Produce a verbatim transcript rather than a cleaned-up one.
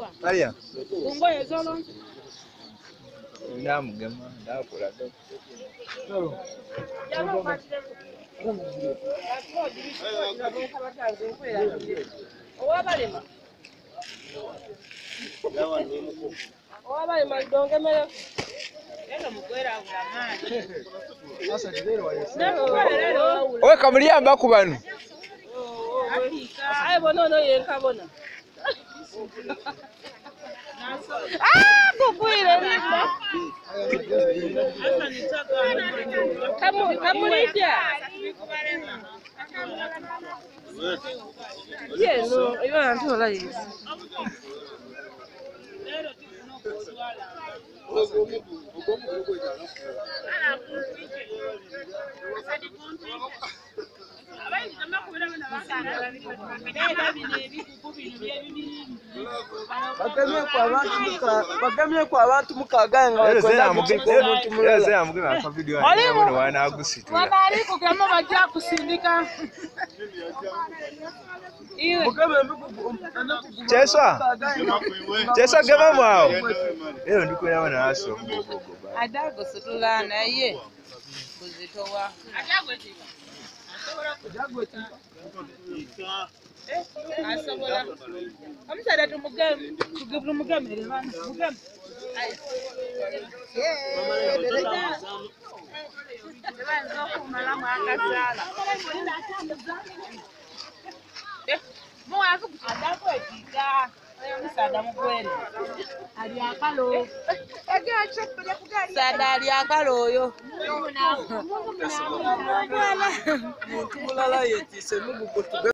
Maria. Ngoye zolo. Ndamugema ndakula do. Owabalema. Owabalema donge mele. Eno mukwera ngamaani. Sasa ndero wale. Owe kamuliyamba ku bano. Ai bono no yenka bona. Ah, kukwire nita. Kamu kamulija. Yes, no, iba antola yes. Bagamye kwa abantu mukaganga bakwenda mutiko omuntu mulala. Yeze amugema aka video wana wana agusitula. Wabali kugamba bajja kusindika. Iwe. Cheswa. Cheswa gema mwao. Leo ndiko yabona aso. Adago sutula naye. Kuzitowa. Adagweti. Adagweti. Asobola. Amusada tumugame, tugibula mugamere bana. Mugame. Yeah. Lebanzo kumala mwakasala. Eh, mo yaku adagwetika. Oyo musada mugwere. Ali akalo. Ega chopele kugari. Sada ali akalo oyo. Muntu mulala yetise mubuko